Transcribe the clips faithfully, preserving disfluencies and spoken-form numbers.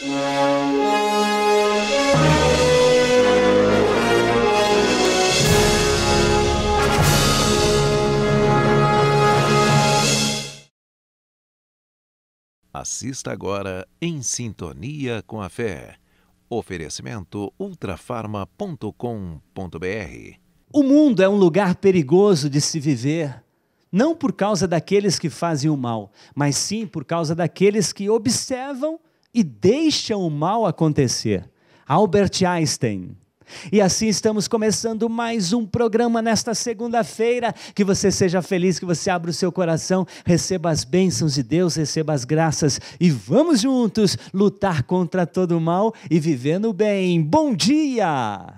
Assista agora Em Sintonia com a Fé. Oferecimento ultrafarma ponto com ponto br. O mundo é um lugar perigoso de se viver, não por causa daqueles que fazem o mal, mas sim por causa daqueles que observam e deixam o mal acontecer. Albert Einstein. E assim estamos começando mais um programa nesta segunda-feira. Que você seja feliz, que você abra o seu coração, receba as bênçãos de Deus, receba as graças e vamos juntos lutar contra todo o mal e viver no bem. Bom dia!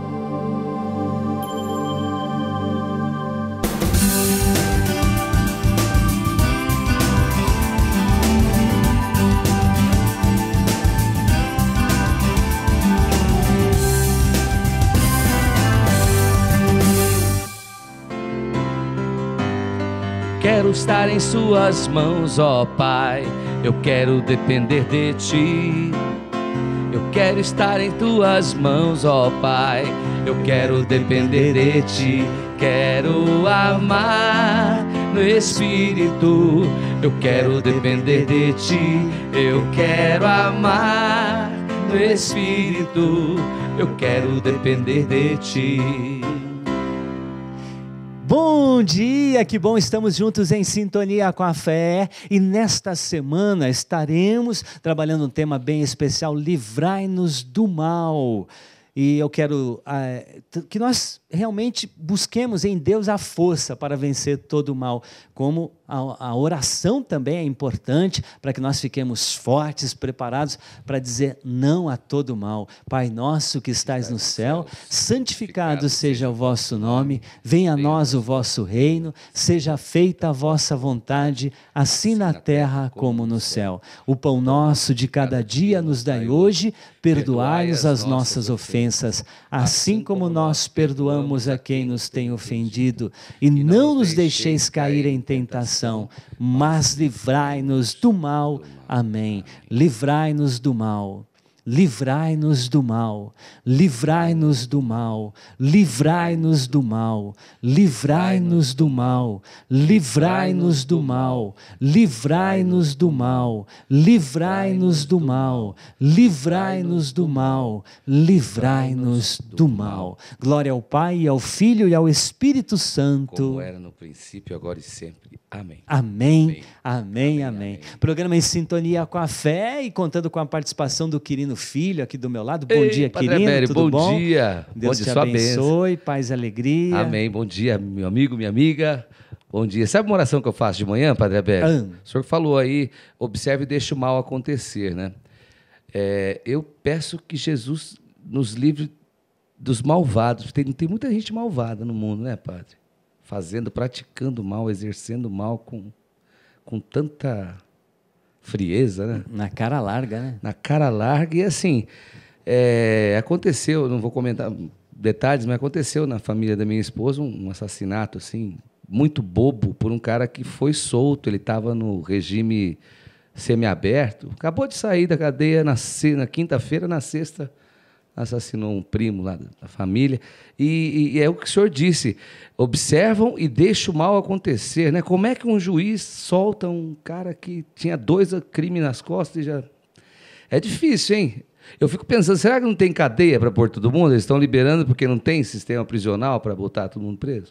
Quero estar em suas mãos, ó Pai, eu quero depender de Ti. Eu quero estar em tuas mãos, ó Pai, eu quero depender de Ti. Quero amar no Espírito, eu quero depender de Ti. Eu quero amar no Espírito, eu quero depender de Ti. Bom dia, que bom, estamos juntos em sintonia com a fé e nesta semana estaremos trabalhando um tema bem especial, livrai-nos do mal. E eu quero uh, que nós realmente busquemos em Deus a força para vencer todo o mal, como a, a oração também é importante para que nós fiquemos fortes, preparados para dizer não a todo o mal. Pai nosso que estais no céu, santificado seja o vosso nome, venha a nós o vosso reino, seja feita a vossa vontade, assim na terra como no céu. O pão nosso de cada dia nos dai hoje, perdoai-nos as nossas ofensas, assim como nós perdoamos a quem nos tem ofendido, e não nos deixeis cair em tentação, mas livrai-nos do mal. Amém. Livrai-nos do mal. Livrai-nos do mal, livrai-nos do mal, livrai-nos do mal, livrai-nos do mal, livrai-nos do mal, livrai-nos do mal, livrai-nos do mal, livrai-nos do mal, livrai-nos do mal. Glória ao Pai, ao Filho e ao Espírito Santo. Como era no princípio, agora e sempre. Amém. Amém, amém, amém, amém. Programa Em Sintonia com a Fé e contando com a participação do Quirino Filho aqui do meu lado. Bom Ei, dia, Padre Quirino, Abério, tudo bom? bom? Dia. Deus bom te dia, abençoe, paz e alegria. Amém, bom dia, meu amigo, minha amiga. Bom dia. Sabe uma oração que eu faço de manhã, Padre Abério? Ah. O senhor falou aí, observe e deixe o mal acontecer, né? É, eu peço que Jesus nos livre dos malvados. Tem, tem muita gente malvada no mundo, né, Padre? Fazendo, praticando mal, exercendo mal com, com tanta frieza, né? Na cara larga, né? Na cara larga. E assim, é, aconteceu, não vou comentar detalhes, mas aconteceu na família da minha esposa um, um assassinato, assim, muito bobo, por um cara que foi solto. Ele estava no regime semiaberto, acabou de sair da cadeia na, na quinta-feira, na sexta assassinou um primo lá da família, e, e é o que o senhor disse, observam e deixam o mal acontecer, né? Como é que um juiz solta um cara que tinha dois crimes nas costas e já... É difícil, hein? Eu fico pensando, será que não tem cadeia para pôr todo mundo? Eles estão liberando porque não tem sistema prisional para botar todo mundo preso?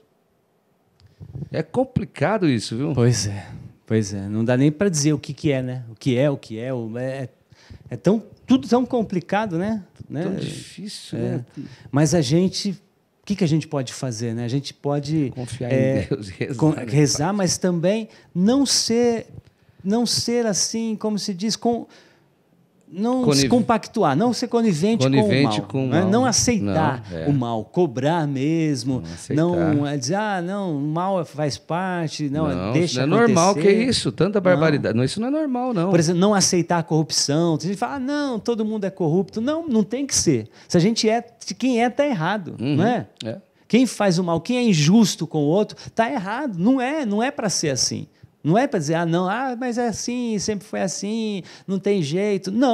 É complicado isso, viu? Pois é, pois é, não dá nem para dizer o que, que é, né? O que é, o que é, o... é, é tão... tudo tão complicado, né? Tão né? difícil, é. né? Mas a gente, o que, que a gente pode fazer, né? A gente pode confiar é, em Deus, rezar, com, né? rezar, mas também não ser, não ser assim, como se diz, com não Coniv... se compactuar, não ser conivente, conivente com o mal, com o né? mal. Não aceitar não, é. o mal, cobrar mesmo, não, não é dizer, ah, não, o mal faz parte, não, não deixa isso não é acontecer. normal, que é isso, tanta barbaridade, não. Não, isso não é normal, não. Por exemplo, não aceitar a corrupção, tem gente que fala, ah, não, todo mundo é corrupto, não, não tem que ser, se a gente é, quem é, está errado, uhum, não é? é? Quem faz o mal, quem é injusto com o outro, está errado, não é, não é para ser assim. Não é para dizer, ah, não, ah, mas é assim, sempre foi assim, não tem jeito. Não,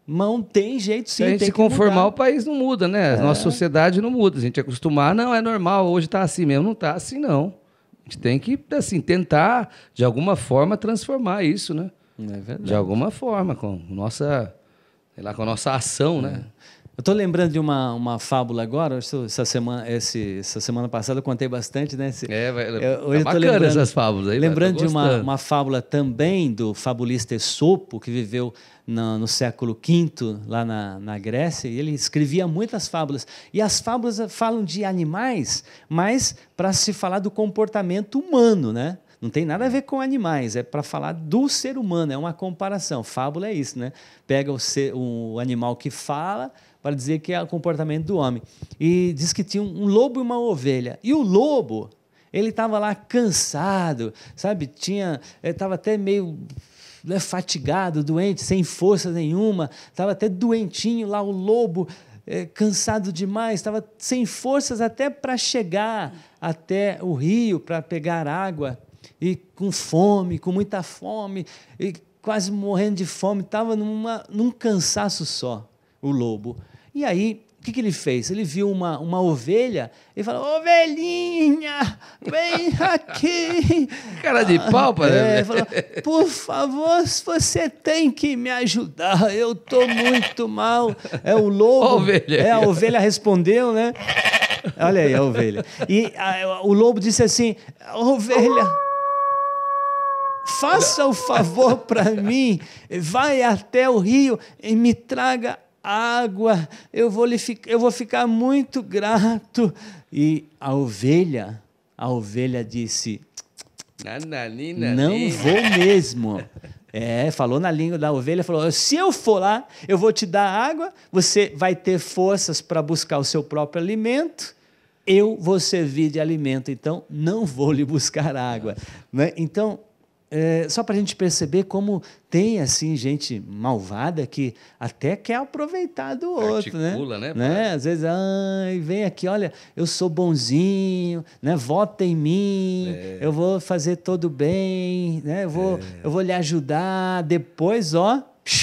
Não tem jeito sim. Se a gente tem se que conformar, mudar. o país não muda, né? A nossa sociedade não muda. A gente acostumar, não, é normal, hoje está assim mesmo. Não está assim, não. A gente tem que, assim, tentar, de alguma forma, transformar isso, né? É verdade. De alguma forma, com nossa, sei lá, com a nossa ação, né? Eu estou lembrando de uma, uma fábula agora, essa semana, esse, essa semana passada eu contei bastante, né? Esse, É, vai, eu, tá hoje eu tô bacana lembrando, essas fábulas aí. lembrando tô de uma, gostando. uma fábula também do fabulista Esopo, que viveu na, no século quinto, lá na, na Grécia, e ele escrevia muitas fábulas. E as fábulas falam de animais, mas para se falar do comportamento humano, né? Não tem nada a ver com animais, é para falar do ser humano, é uma comparação. Fábula é isso, né? Pega o, ser, o animal que fala para dizer que é o comportamento do homem. E diz que tinha um lobo e uma ovelha. E o lobo, ele estava lá cansado, sabe? Tinha, ele estava até meio, né, fatigado, doente, sem força nenhuma, estava até doentinho lá o lobo, é, cansado demais, estava sem forças até para chegar até o rio para pegar água. E com fome, com muita fome, e quase morrendo de fome, estava num cansaço só, o lobo. E aí, o que, que ele fez? Ele viu uma, uma ovelha e falou, ovelhinha, vem aqui. Cara de pau, pai. É, falou, por favor, você tem que me ajudar, eu estou muito mal. É o lobo. A ovelha. É, a ovelha respondeu, né? Olha aí a ovelha. E a, o lobo disse assim, ovelha, faça o favor para mim, vai até o rio e me traga água, eu vou, lhe, eu vou ficar muito grato. E a ovelha, a ovelha disse, Nananina, não nina. vou mesmo. É, falou na língua da ovelha, falou, se eu for lá, eu vou te dar água, você vai ter forças para buscar o seu próprio alimento, eu vou servir de alimento, então não vou lhe buscar água. Né? Então, é, só para a gente perceber como tem assim gente malvada que até quer aproveitar do outro, Articula, né? né, né? Às vezes, ai, vem aqui, olha, eu sou bonzinho, né? Vota em mim, É. eu vou fazer todo bem, né? Eu vou, é. eu vou lhe ajudar. Depois, ó,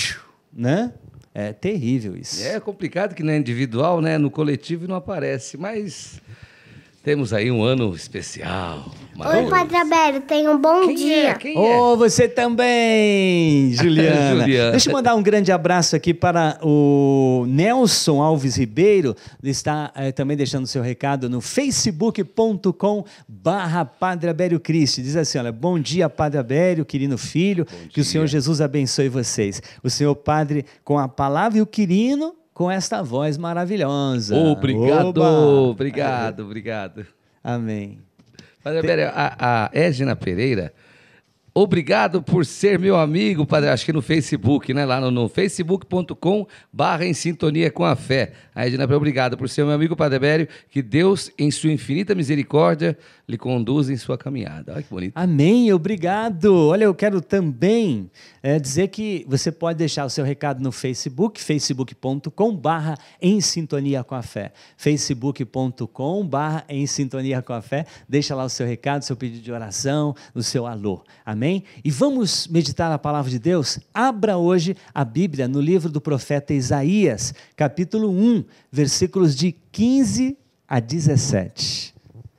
né? É terrível isso. É complicado que não é individual, né? No coletivo não aparece, mas temos aí um ano especial. Oi, Padre Abel, tenha um bom Quem dia. É? Quem Oh, é? você também, Juliana. Juliana. Deixa eu mandar um grande abraço aqui para o Nelson Alves Ribeiro. Ele está eh, também deixando seu recado no facebook ponto com barra Padre Abério Cristi. Diz assim, olha, bom dia, Padre Abério, querido filho, Bom que o dia. Senhor Jesus abençoe vocês. O Senhor Padre com a palavra e o quirino com esta voz maravilhosa. Obrigado, Oba! obrigado, obrigado. Amém. Padre Abério, a, a Edna Pereira, obrigado por ser meu amigo, Padre, acho que no Facebook, né? Lá no, no facebook ponto com barra em sintonia com a fé. A Edna Pereira, obrigado por ser meu amigo, Padre Abério, que Deus, em sua infinita misericórdia, lhe conduza em sua caminhada. Olha que bonito. Amém, obrigado. Olha, eu quero também é, dizer que você pode deixar o seu recado no Facebook, facebook ponto com barra em sintonia com a fé. facebook ponto com barra em sintonia com a fé. Deixa lá o seu recado, seu pedido de oração, o seu alô. Amém? E vamos meditar a palavra de Deus? Abra hoje a Bíblia no livro do profeta Isaías, capítulo um, versículos de quinze a dezessete.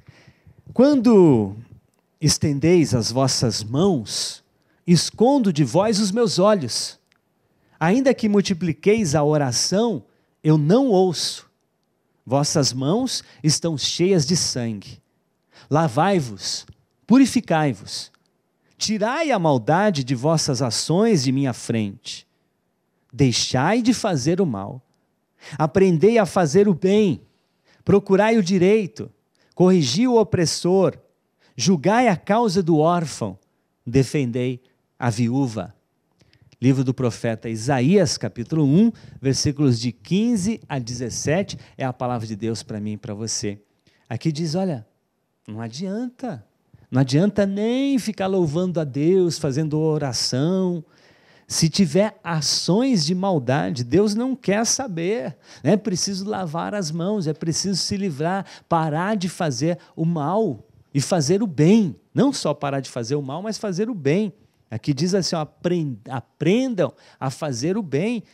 Quando estendeis as vossas mãos, escondo de vós os meus olhos. Ainda que multipliqueis a oração, eu não ouço. Vossas mãos estão cheias de sangue. Lavai-vos, purificai-vos. Tirai a maldade de vossas ações de minha frente. Deixai de fazer o mal. Aprendei a fazer o bem. Procurai o direito. Corrigi o opressor, julgai a causa do órfão, defendei a viúva. Livro do profeta Isaías, capítulo um, versículos de quinze a dezessete, é a palavra de Deus para mim e para você. Aqui diz, olha, não adianta, não adianta nem ficar louvando a Deus, fazendo oração. Se tiver ações de maldade, Deus não quer saber. É preciso lavar as mãos, é preciso se livrar, parar de fazer o mal e fazer o bem. Não só parar de fazer o mal, mas fazer o bem. Aqui diz assim, ó, aprendam a fazer o bem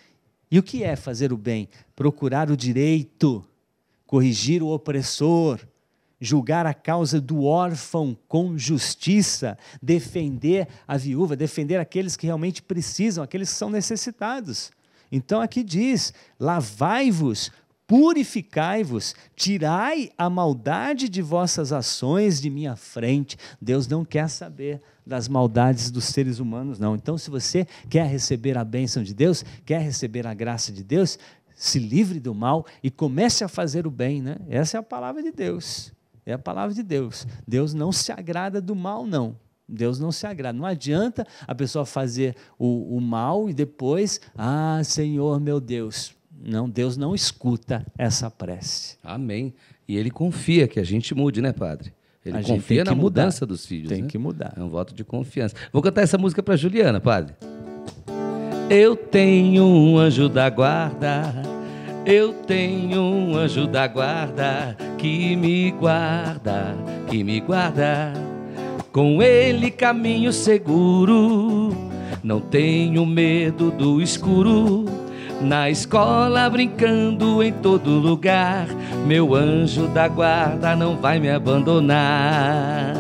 E o que é fazer o bem? Procurar o direito, corrigir o opressor, julgar a causa do órfão com justiça, defender a viúva, defender aqueles que realmente precisam, aqueles que são necessitados. Então aqui diz, lavai-vos, purificai-vos, tirai a maldade de vossas ações de minha frente. Deus não quer saber das maldades dos seres humanos, não. Então, se você quer receber a bênção de Deus, quer receber a graça de Deus, se livre do mal e comece a fazer o bem, né? Essa é a palavra de Deus. É a palavra de Deus. Deus não se agrada do mal, não. Deus não se agrada. Não adianta a pessoa fazer o, o mal e depois, ah, Senhor meu Deus. Não, Deus não escuta essa prece. Amém. E Ele confia que a gente mude, né, Padre? Ele A gente confia tem que na mudar. mudança dos filhos. Tem né? que mudar. É um voto de confiança. Vou cantar essa música para Juliana, Padre. Eu tenho um anjo da guarda, eu tenho um anjo da guarda que me guarda, que me guarda. Com ele caminho seguro, não tenho medo do escuro. Na escola brincando em todo lugar, meu anjo da guarda não vai me abandonar.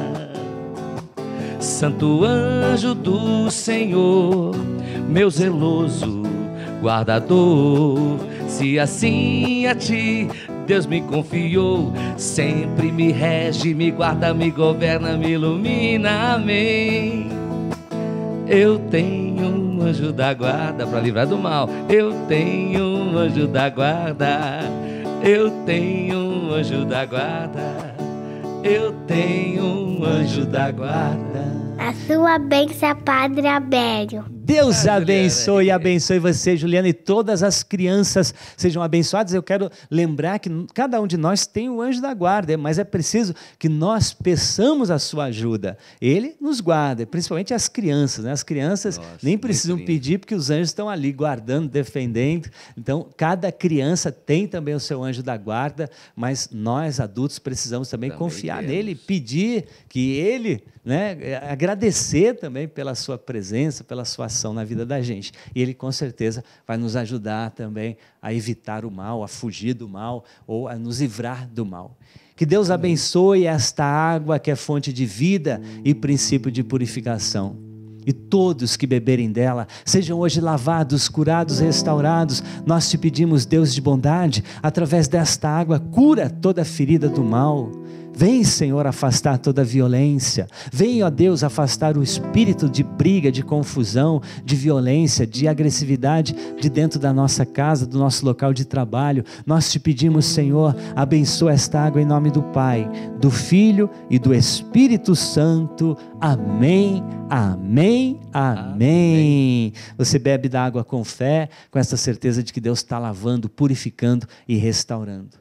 Santo anjo do Senhor, meu zeloso guardador, se assim a ti Deus me confiou, sempre me rege, me guarda, me governa, me ilumina, amém. Eu tenho um anjo da guarda para livrar do mal, eu tenho um anjo da guarda, eu tenho um anjo da guarda, eu tenho um anjo da guarda. A sua bênção, Padre Abélio. Deus Ah, abençoe e Juliana. abençoe você, Juliana, e todas as crianças sejam abençoadas. Eu quero lembrar que cada um de nós tem o anjo da guarda, mas é preciso que nós peçamos a sua ajuda. Ele nos guarda, principalmente as crianças, né? As crianças Nossa, nem muito precisam lindo. pedir, porque os anjos estão ali guardando, defendendo. Então, cada criança tem também o seu anjo da guarda, mas nós, adultos, precisamos também, Também confiar temos. nele, pedir que ele, né, agradecer também pela sua presença, pela sua ação na vida da gente. E ele, com certeza, vai nos ajudar também a evitar o mal, a fugir do mal ou a nos livrar do mal. Que Deus abençoe esta água que é fonte de vida e princípio de purificação. E todos que beberem dela sejam hoje lavados, curados, restaurados. Nós te pedimos, Deus de bondade, através desta água, cura toda ferida do mal. Vem, Senhor, afastar toda violência. Vem, ó Deus, afastar o espírito de briga, de confusão, de violência, de agressividade de dentro da nossa casa, do nosso local de trabalho. Nós te pedimos, Senhor, abençoa esta água em nome do Pai, do Filho e do Espírito Santo. Amém, amém, amém. Você bebe da água com fé, com essa certeza de que Deus está lavando, purificando e restaurando.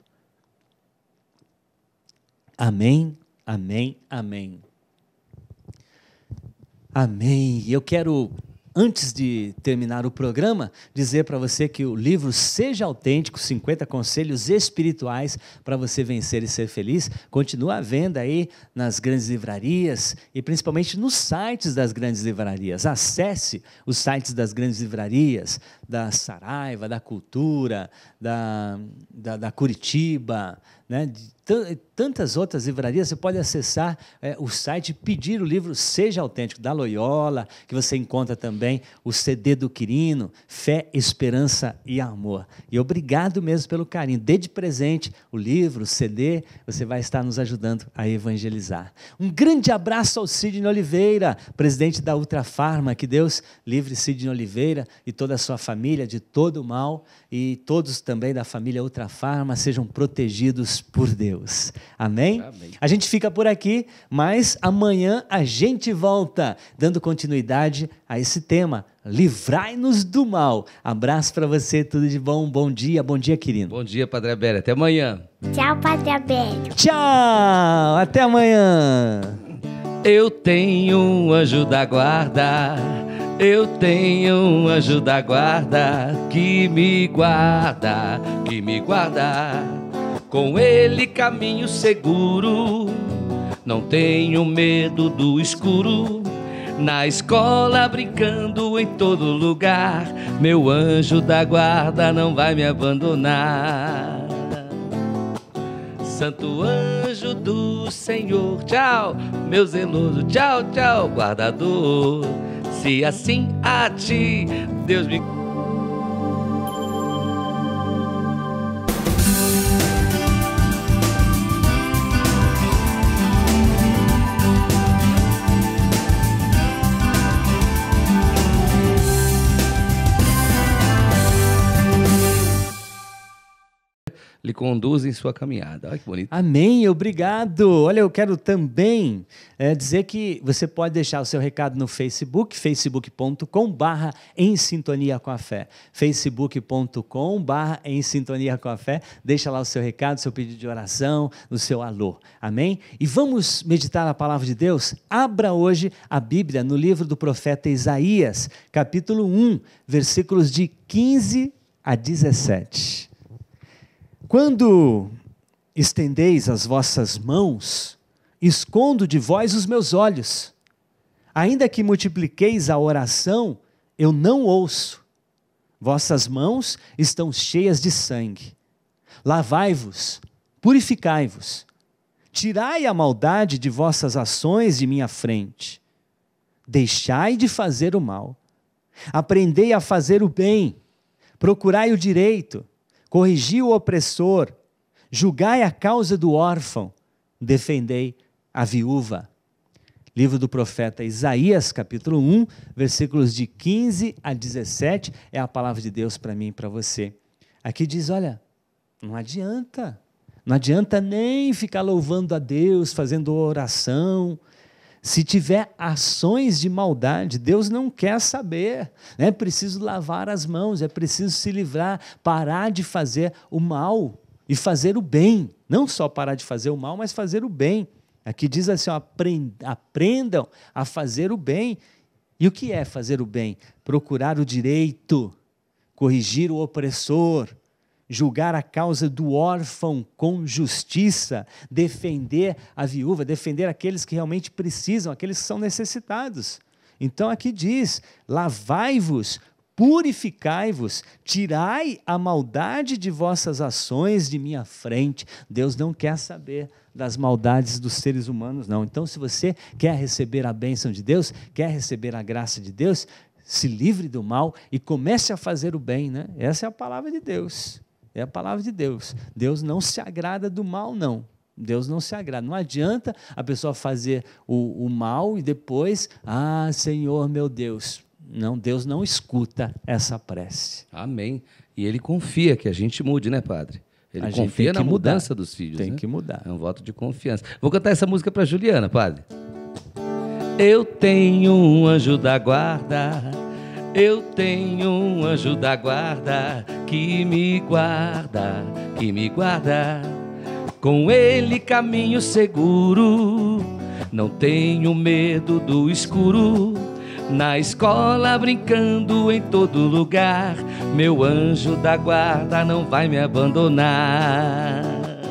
Amém, amém, amém. Amém. Eu quero, antes de terminar o programa, dizer para você que o livro Seja Autêntico, cinquenta Conselhos Espirituais para você vencer e ser feliz, continua à venda aí nas grandes livrarias e principalmente nos sites das grandes livrarias. Acesse os sites das grandes livrarias, da Saraiva, da Cultura, da, da, da Curitiba, né, de tantas outras livrarias. Você pode acessar é, o site e pedir o livro Seja Autêntico, da Loyola, que você encontra também o C D do Quirino, Fé, Esperança e Amor. E obrigado mesmo pelo carinho. Dê de presente o livro, o C D, você vai estar nos ajudando a evangelizar. Um grande abraço ao Sidney Oliveira, presidente da Ultrafarma. Que Deus livre Sidney Oliveira e toda a sua família de todo o mal, e todos também da família Ultrafarma sejam protegidos por Deus. Amém? Amém. A gente fica por aqui, mas amanhã a gente volta, dando continuidade a esse tema. Livrai-nos do mal. Abraço para você, tudo de bom. Bom dia, bom dia, querido. Bom dia, Padre Abélio. Até amanhã. Tchau, Padre Abélio. Tchau, até amanhã. Eu tenho um anjo da guarda, eu tenho um anjo da guarda que me guarda, que me guarda. Com ele caminho seguro, não tenho medo do escuro. na escola, brincando em todo lugar. Meu anjo da guarda não vai me abandonar. Santo anjo do Senhor, tchau, meu zeloso, tchau, tchau, guardador. Se assim a ti Deus me... lhe conduz em sua caminhada. Olha que bonito. Amém, obrigado. Olha, eu quero também é, dizer que você pode deixar o seu recado no Facebook, facebook ponto com barra em sintonia com a fé. facebook ponto com barra em sintonia com a fé. Deixa lá o seu recado, seu pedido de oração, o seu alô. Amém? E vamos meditar a palavra de Deus? Abra hoje a Bíblia no livro do profeta Isaías, capítulo um, versículos de quinze a dezessete. Quando estendeis as vossas mãos, escondo de vós os meus olhos. Ainda que multipliqueis a oração, eu não ouço. Vossas mãos estão cheias de sangue. Lavai-vos, purificai-vos. Tirai a maldade de vossas ações de minha frente. Deixai de fazer o mal. Aprendei a fazer o bem. Procurai o direito. Corrigi o opressor, julgai a causa do órfão, defendei a viúva. Livro do profeta Isaías, capítulo um, versículos de quinze a dezessete, é a palavra de Deus para mim e para você. Aqui diz, olha, não adianta, não adianta nem ficar louvando a Deus, fazendo oração. Se tiver ações de maldade, Deus não quer saber. É preciso lavar as mãos, é preciso se livrar, parar de fazer o mal e fazer o bem. Não só parar de fazer o mal, mas fazer o bem. Aqui diz assim, ó, aprendam a fazer o bem. E o que é fazer o bem? Procurar o direito, corrigir o opressor, julgar a causa do órfão com justiça, defender a viúva, defender aqueles que realmente precisam, aqueles que são necessitados. Então aqui diz, lavai-vos, purificai-vos, tirai a maldade de vossas ações de minha frente. Deus não quer saber das maldades dos seres humanos, não. Então, se você quer receber a bênção de Deus, quer receber a graça de Deus, se livre do mal e comece a fazer o bem, né? Essa é a palavra de Deus. É a palavra de Deus. Deus não se agrada do mal, não. Deus não se agrada. Não adianta a pessoa fazer o, o mal e depois, ah, Senhor meu Deus. Não, Deus não escuta essa prece. Amém. E Ele confia que a gente mude, né, Padre? Ele a confia na mudar. mudança dos filhos. Tem né? que mudar. É um voto de confiança. Vou cantar essa música para Juliana, Padre. Eu tenho um anjo da guarda, eu tenho um anjo da guarda que me guarda, que me guarda. Com ele caminho seguro, não tenho medo do escuro. Na escola brincando em todo lugar, meu anjo da guarda não vai me abandonar.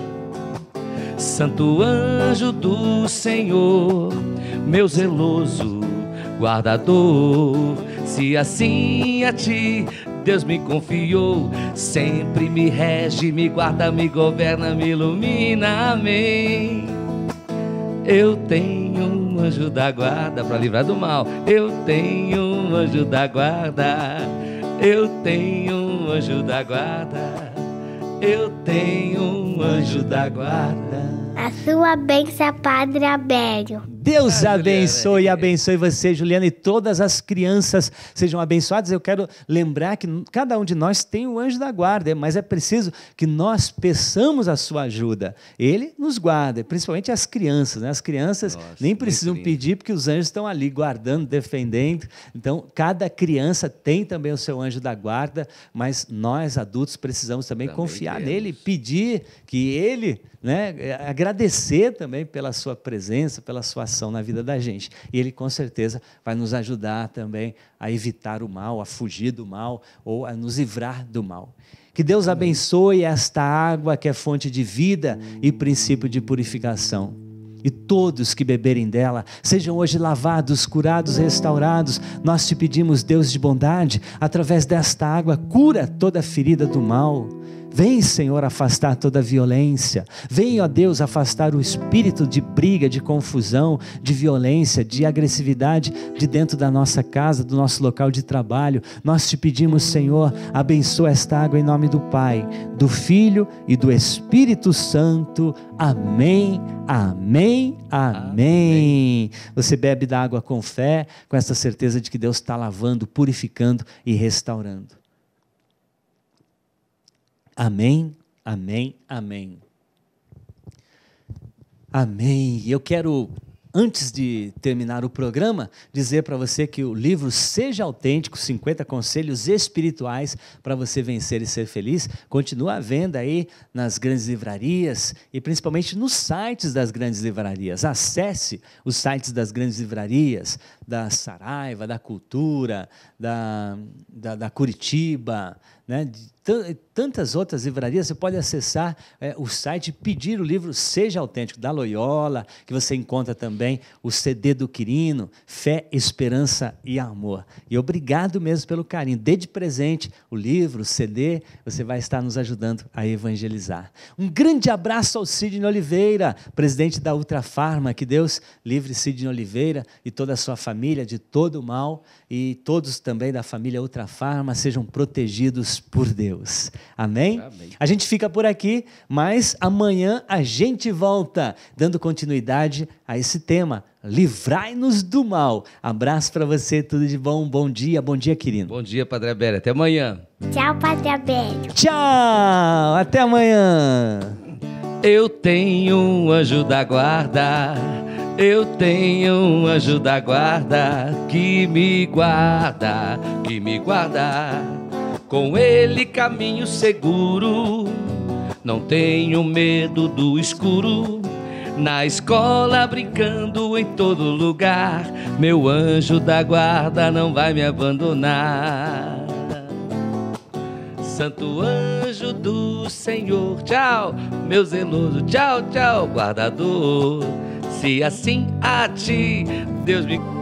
Santo anjo do Senhor, meu zeloso guardador, se assim a ti Deus me confiou, sempre me rege, me guarda, me governa, me ilumina, amém. Eu tenho um anjo da guarda para livrar do mal, eu tenho um anjo da guarda, eu tenho um anjo da guarda, eu tenho um anjo da guarda. A sua bênção, Padre Abélio. Deus Ah, abençoe e Juliana. abençoe você, Juliana, e todas as crianças sejam abençoadas. Eu quero lembrar que cada um de nós tem o anjo da guarda, mas é preciso que nós peçamos a sua ajuda. Ele nos guarda, principalmente as crianças, né? As crianças Nossa, nem muito precisam lindo. pedir, porque os anjos estão ali guardando, defendendo. Então, cada criança tem também o seu anjo da guarda, mas nós, adultos, precisamos também, Também confiar temos. nele, pedir que ele, né, agradecer também pela sua presença, pela sua ação na vida da gente. E ele, com certeza, vai nos ajudar também a evitar o mal, a fugir do mal ou a nos livrar do mal. Que Deus abençoe esta água que é fonte de vida e princípio de purificação. e todos que beberem dela sejam hoje lavados, curados, restaurados. Nós te pedimos, Deus de bondade, através desta água, cura toda ferida do mal. Vem, Senhor, afastar toda violência. Vem, ó Deus, afastar o espírito de briga, de confusão, de violência, de agressividade de dentro da nossa casa, do nosso local de trabalho. Nós te pedimos, Senhor, abençoa esta água em nome do Pai, do Filho e do Espírito Santo. Amém, amém, amém. Amém. Você bebe da água com fé, com essa certeza de que Deus está lavando, purificando e restaurando. Amém, amém, amém. Amém. Eu quero, antes de terminar o programa, dizer para você que o livro Seja Autêntico, cinquenta Conselhos Espirituais para você vencer e ser feliz, continua à venda aí nas grandes livrarias e principalmente nos sites das grandes livrarias. Acesse os sites das grandes livrarias, da Saraiva, da Cultura, da, da, da Curitiba, né, de tantas outras livrarias. Você pode acessar é, o site e pedir o livro Seja Autêntico, da Loyola, que você encontra também o C D do Quirino, Fé, Esperança e Amor. E obrigado mesmo pelo carinho. Dê de presente o livro, o C D, você vai estar nos ajudando a evangelizar. Um grande abraço ao Sidney Oliveira, presidente da Ultrafarma. Que Deus livre Sidney Oliveira e toda a sua família de todo o mal, e todos também da família Ultrafarma sejam protegidos por Deus. Amém? Amém? A gente fica por aqui, mas amanhã a gente volta, dando continuidade a esse tema. Livrai-nos do mal. Abraço para você, tudo de bom. Bom dia, bom dia, querido. Bom dia, Padre Abélio. Até amanhã. Tchau, Padre Abélio. Tchau, até amanhã. Eu tenho um anjo da guarda, eu tenho um anjo da guarda, que me guarda, que me guarda. Com ele caminho seguro, não tenho medo do escuro. Na escola brincando em todo lugar, meu anjo da guarda não vai me abandonar. Santo anjo do Senhor, tchau, meu zeloso, tchau, tchau, guardador. Se assim a ti Deus me